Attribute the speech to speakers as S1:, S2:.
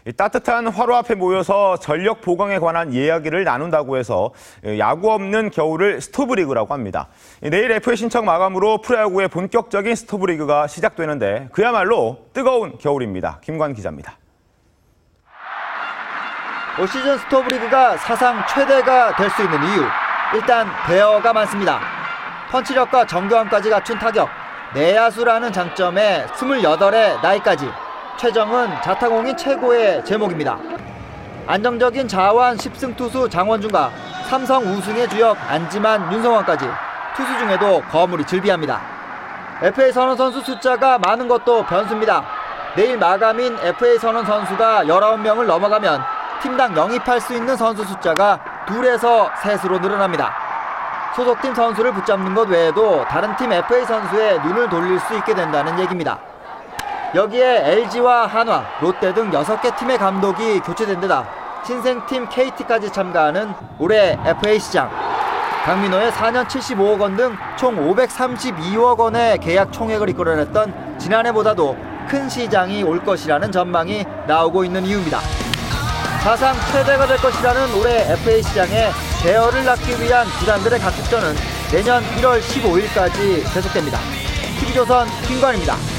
S1: 따뜻한 화로 앞에 모여서 전력 보강에 관한 이야기를 나눈다고 해서 야구 없는 겨울을 스토브리그라고 합니다. 내일 FA 신청 마감으로 프로야구의 본격적인 스토브리그가 시작되는데 그야말로 뜨거운 겨울입니다. 김관 기자입니다.
S2: 올 시즌 스토브리그가 사상 최대가 될 수 있는 이유, 일단 배어가 많습니다. 펀치력과 정교함까지 갖춘 타격, 내야수라는 장점에 28의 나이까지, 최정은 자타공인 최고의 제목입니다. 안정적인 자완 10승 투수 장원준과 삼성 우승의 주역 안지만 윤성환까지 투수 중에도 거물이 즐비합니다. FA 선언 선수 숫자가 많은 것도 변수입니다. 내일 마감인 FA 선언 선수가 19명을 넘어가면 팀당 영입할 수 있는 선수 숫자가 2에서 3수로 늘어납니다. 소속팀 선수를 붙잡는 것 외에도 다른 팀 FA 선수에 눈을 돌릴 수 있게 된다는 얘기입니다. 여기에 LG와 한화, 롯데 등 6개 팀의 감독이 교체된 데다 신생팀 KT까지 참가하는 올해 FA 시장. 강민호의 4년 75억 원 등 총 532억 원의 계약 총액을 이끌어냈던 지난해보다도 큰 시장이 올 것이라는 전망이 나오고 있는 이유입니다. 사상 최대가 될 것이라는 올해 FA 시장에 대여를 낳기 위한 구단들의 각축전은 내년 1월 15일까지 계속됩니다. TV조선 김관입니다.